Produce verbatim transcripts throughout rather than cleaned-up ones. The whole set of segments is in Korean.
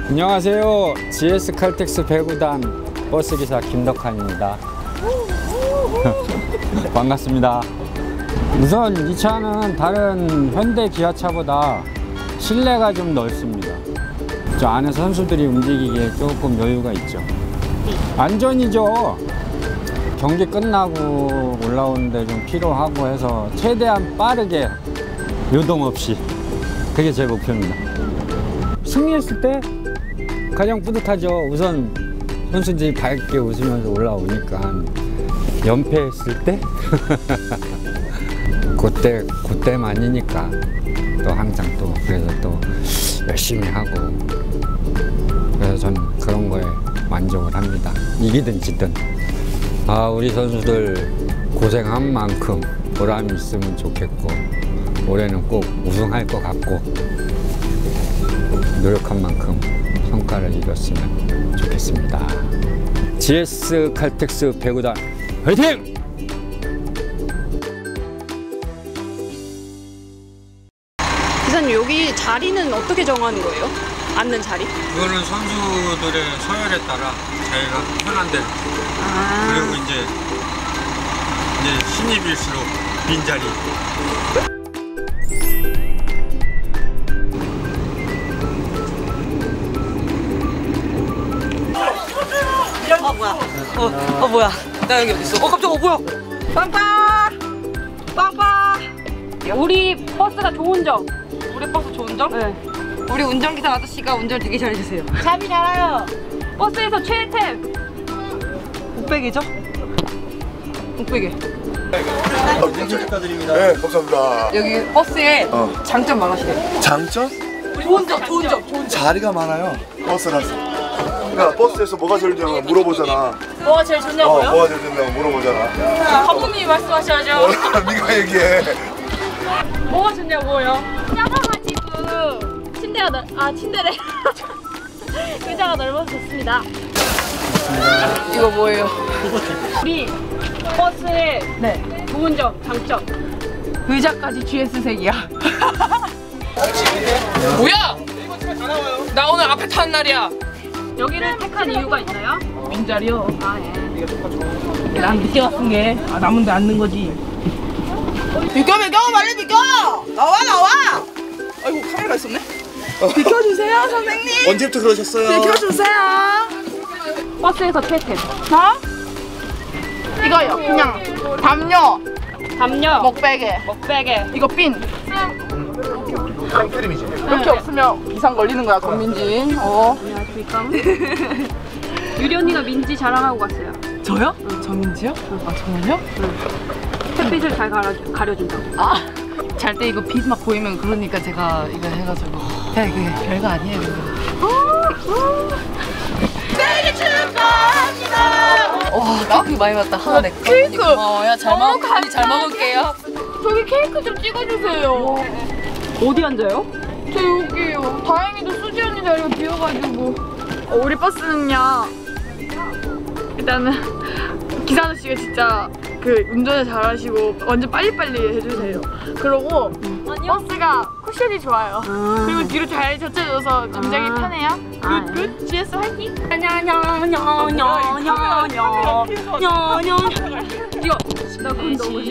안녕하세요. 지에스 칼텍스 배구단 버스기사 김덕환입니다. 반갑습니다. 우선 이 차는 다른 현대 기아차보다 실내가 좀 넓습니다. 저 안에 선수들이 움직이기에 조금 여유가 있죠. 안전이죠. 경기 끝나고 올라오는데 좀 피로하고 해서 최대한 빠르게 요동 없이, 그게 제 목표입니다. 승리했을 때 가장 뿌듯하죠. 우선 선수들이 밝게 웃으면서 올라오니까. 연패했을 때 그때 그때만이니까 또 항상 또 그래서 또 열심히 하고, 그래서 저는 그런 거에 만족을 합니다. 이기든 지든. 아, 우리 선수들 고생한 만큼 보람이 있으면 좋겠고, 올해는 꼭 우승할 것 같고, 노력한 만큼 성과를 이뤘으면 좋겠습니다. 지에스 칼텍스 배구단 화이팅! 기사님, 여기 자리는 어떻게 정하는 거예요? 앉는 자리? 이거는 선수들의 서열에 따라 자기가 편한 대로. 아. 그리고 이제 이제 신입일수록 빈자리. 어 뭐야? 어, 어 뭐야? 나 여기 어딨어? 어 깜짝아, 어 뭐야? 빵빵! 빵빵! 우리 버스가 좋은 점. 우리 버스 좋은 점? 네. 우리 운전기사 아저씨가 운전 되게 잘해주세요. 잠이 잘아요. 버스에서 최애템. 목베개죠? 목베개. 축하드립니다. 네, 감사합니다. 여기 버스에 어. 장점 많으시대요. 장점? 좋은 점, 좋은 점, 좋은 점. 자리가 많아요. 버스라서. 그러니까 버스에서 뭐가 제일 좋냐고 물어보잖아. 뭐가 제일 좋냐고요? 어, 뭐가 제일 좋냐고 물어보잖아. 감독님이 말씀하셔야죠. 어, 네가 얘기해. 뭐가 좋냐고요? 작아가지고 침대가 넓... 아 침대래. 의자가 넓어서 좋습니다. 이거 뭐예요? 우리 버스의 네. 좋은 점, 장점. 의자까지 지에스색이야. 뭐야? 나 오늘 앞에 타는 날이야. 여기를 택한 이유가 있나요? 빈자리요. 아 예. 난 늦게 왔은 게 아, 남은데 앉는 거지. 비켜 비켜 빨리 비켜! 나와 나와! 아이고 카메라 있었네? 비켜주세요 선생님! 언제부터 그러셨어요? 비켜주세요! 버스에서 최애템. 자 이거요. 그냥 담요, 담요, 먹베개, 먹베개. 이거 핀. 생크림이지. 이렇게 없으면 이상 걸리는 거야 권민진. 어. 안녕하십니까. 유리 언니가 민지 자랑하고 갔어요. 저요? 응. 저 민지요? 응. 아 정말요? 응. 햇빛을 잘 가려, 가려준다고. 아 잘 때 이거 빛 막 보이면 그러니까 제가 이거 해가지고. 야 이게 별거 아니에요 이거. 생일 축하합니다. 와 케이크 많이 왔다. 하나 내 거. 케이크. 고마워요. 잘 먹. 어, 잘 먹을게요. 저기 케이크 좀 찍어주세요. 어디 앉아요? 저 여기요. 다행히도 수지 언니 자리가 비어가지고. 어, 우리 버스는요. 일단은 기사 아저씨가 진짜 그 운전을 잘하시고 완전 빨리빨리 해주세요. 그리고 음. 버스가 쿠션이 좋아요. 아. 그리고 뒤로 잘 젖혀줘서 굉장히 아. 편해요. 아. 굿 굿. 지에스 화이팅. 이거 나 그건 너무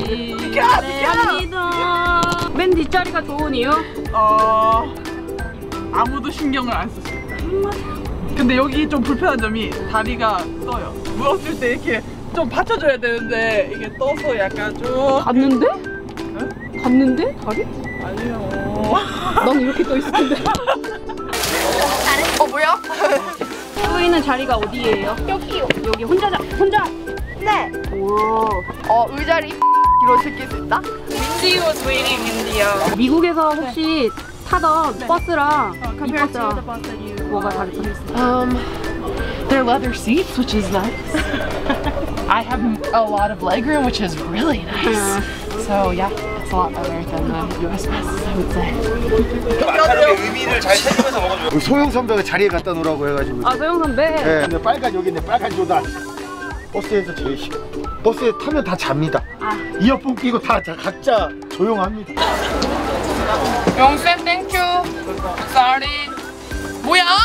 비켜. 맨 뒷자리가 좋은 이유? 어... 아무도 신경을 안 썼습니다. 근데 여기 좀 불편한 점이 다리가 떠요. 누웠을 때 이렇게 좀 받쳐줘야 되는데 이게 떠서 약간 좀... 갔는데? 응? 갔는데? 다리? 아니요. 난 이렇게 떠 있을 텐데. 어 뭐야? 또 있는 자리가 어디예요? 여기요. 여기 혼자 자, 혼자? 네. 오. 어 의자를 뒤로 제낄 수 있다? Mindy was waiting in the uh... 미국에서 혹시 타던 네. 버스랑 어, 이 compared to 버스랑 the bus that you 뭐가 다르죠? Um, they're leather seats, which is nice. I have a lot of legroom, which is really nice. So yeah, it's a lot better than the U S buses, I would say. 마카롱의 의미를 잘 찾으면서 먹어줘. 소영 선배가 자리에 갖다 놓으라고 해가지고. 아, 소영 선배? 네. 근데 빨간 여기 있네. 빨간 조단. 버스에서 제일 싫어. 버스에 타면 다 잡니다. 아. 이어폰 끼고 다 각자 조용합니다. 영쌤 땡큐. 쌀이. 뭐야?